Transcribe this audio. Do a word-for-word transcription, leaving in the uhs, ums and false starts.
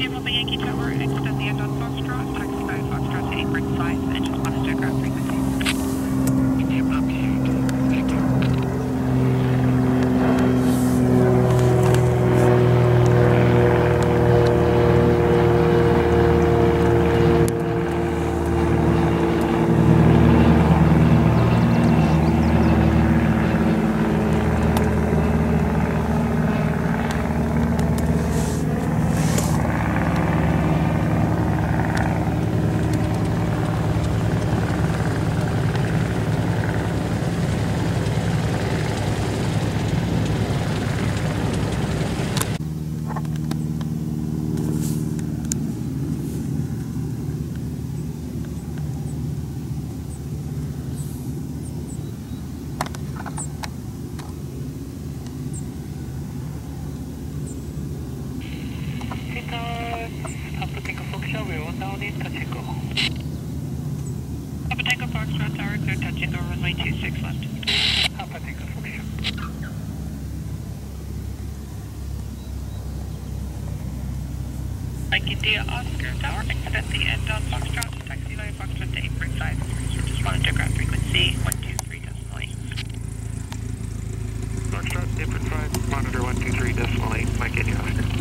Papa Yankee Tower, extend the end on Foxtrot, taxi by Foxtrot to apron five, and just monitor ground frequency. Okay, Papa Yankee. Thank you. Papa Tango Foxtrot, we're on down in touch and go. Papa Tango Foxtrot Tower, clear touch and go, runway two six left. Papa Tango Foxtrot. Mike India Oscar Tower, extend the end on Foxtrot, taxi by Foxtrot to apron five, just monitor ground frequency one two three decimal eight. Foxtrot, apron five, monitor one two three decimal eight, Mike India Oscar.